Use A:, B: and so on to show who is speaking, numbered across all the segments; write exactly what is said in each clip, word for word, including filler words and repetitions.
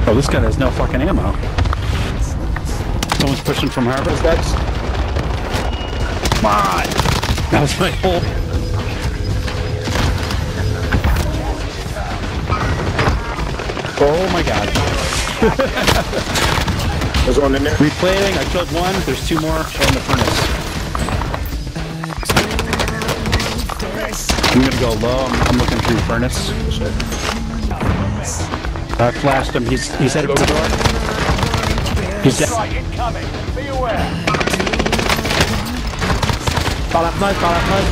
A: Oh, this guy has no fucking ammo. Someone's pushing from harbor.
B: That's...
A: Come on! That was my whole... Oh my god.
B: There's one in there.
A: Replating, I killed one, there's two more in the furnace. I'm gonna go low, I'm, I'm looking through furnace. I flashed him, he's, he's headed over the door. He's dead.
C: Incoming. Be aware.
A: Fall out mud, fall out mud.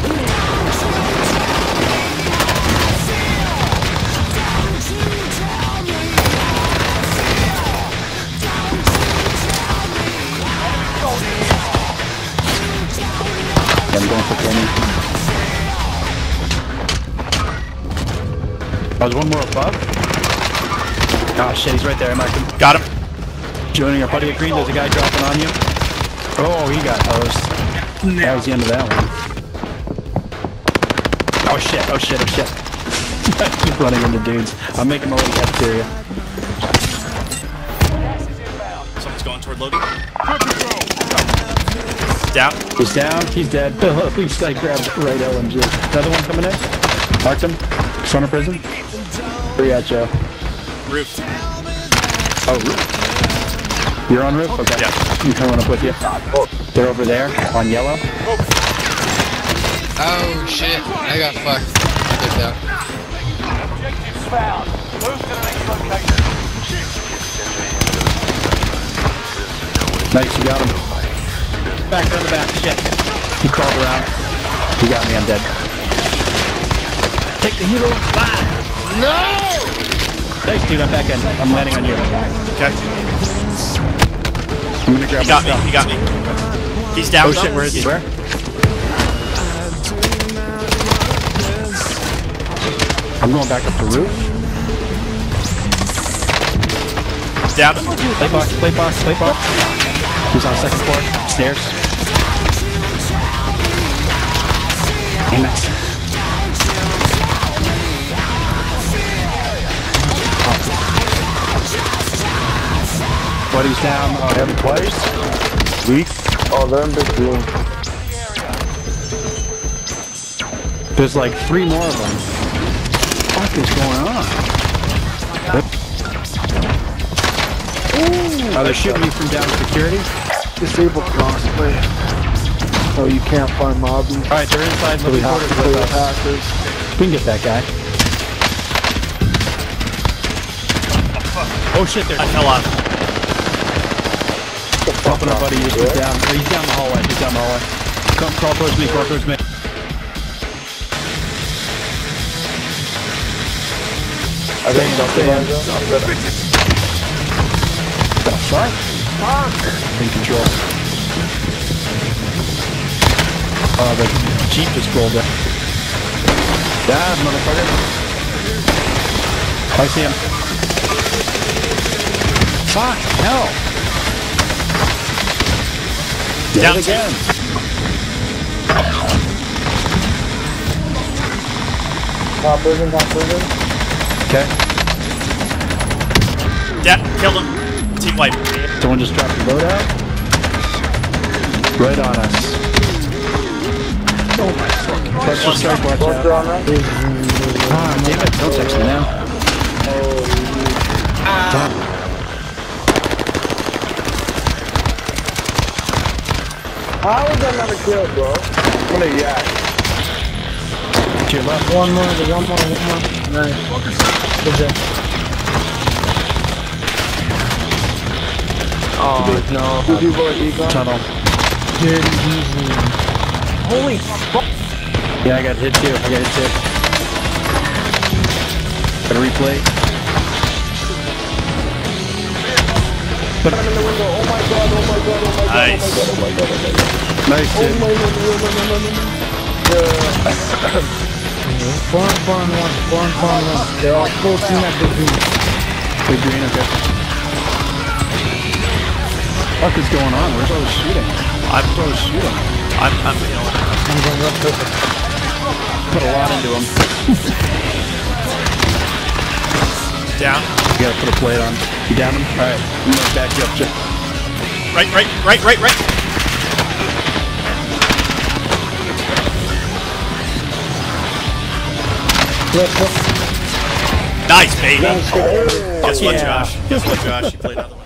A: I'm going for training. Oh, there's one more above. Oh shit, he's right there. I marked him.
D: Got him.
A: Joining our buddy at green, there's a guy dropping on you. Oh, he got hosed. That was the end of that one. Oh shit, oh shit, oh shit. I keep running into dudes. I'm making my way to the cafeteria.
D: Someone's going toward loading. Down.
A: He's down, he's dead. Oh, at least I grabbed the right L M G. Another one coming in. Marked him. Front of prison. Where you at, Joe?
D: Roof.
A: Oh, roof. You're on roof? Okay.
D: Yeah.
A: I'm coming up with you. They're over there, on yellow.
E: Oh shit, I got fucked. I did that.
C: Objective found. Move to the next location.
A: Nice, you got him. Back on the back, shit. He crawled around. He got me, I'm dead. Take the hero. Bye.
E: No!
A: Thanks, dude, I'm back in. I'm landing on you.
D: Okay.
A: I'm gonna grab
D: He got me.
A: my stuff.
D: He got me. He's down.
A: Oh shit, where is he? Where? I'm going back up the roof.
D: Down.
A: Plate box, plate box, plate box. He's on the second floor. Stairs. Damn it. Buddy's down. Oh, they haven't twice. Weak.
B: Oh, they're in big room.
A: There's like three more of them. What is going on? Ooh, oh, they're shooting me from down security.
B: Disable crossplay. Oh, you can't find mobbies.
A: Alright, they're inside
B: So we
A: living
B: have
A: quarters
B: to play
A: with
B: with
A: us.
B: hackers.
A: We can get that guy. Oh shit, there.
D: I fell off.
A: Helping our buddy, he's
B: Yeah.
A: down. He's down the hallway, he's down the hallway. Come, crawl towards me, crawl towards me.
B: I think
A: Stay
B: something
A: in,
B: like
A: stay
B: that.
A: The fuck? In control. Oh, the Jeep just rolled in. Yeah, motherfucker. I see him. Fuck, hell. Did
D: Down
A: it again.
B: Top prison, top prison.
A: Okay.
D: Down. Killed him. Team wipe.
A: Someone just dropped the load out. Right on us. Oh my fucking. Pressure strike, watch
B: Cluster
A: out.
B: on that.
A: Ah, damn it, don't text me now. Ah.
B: How is that not a kill, bro? What a yak.
A: To your left.
B: One more, one more, one more. Nice. Good job. Oh, no. Did you go econ?
A: Tunnel.
B: Dude, easy. Holy fuck.
A: Yeah, I got hit too. I got hit too. Gotta replay.
B: I'm in the window. Oh my god, oh my god, oh my god.
D: Nice.
B: Oh my god, oh my god, oh my god.
A: Nice,
B: Oh
A: dude.
B: my god, no, no, no, no, no. Yeah. Farm, farm one, farm, farm one. They're all full team at the green.
A: Big green, okay. What is going on? Where's all the shooting?
D: I'm.
A: Where's all the shooting?
D: I'm. I'm. You know.
B: I'm going up perfect.
A: Put a lot into him.
D: Down.
A: You gotta put a plate on. You down him? Alright, I'm gonna back you up, Chip.
D: Right, right, right, right, right.
B: Left, left.
D: Nice, baby.
B: Nice.
D: Guess what,
A: yeah.
D: Josh? Guess what, Josh? You played another one.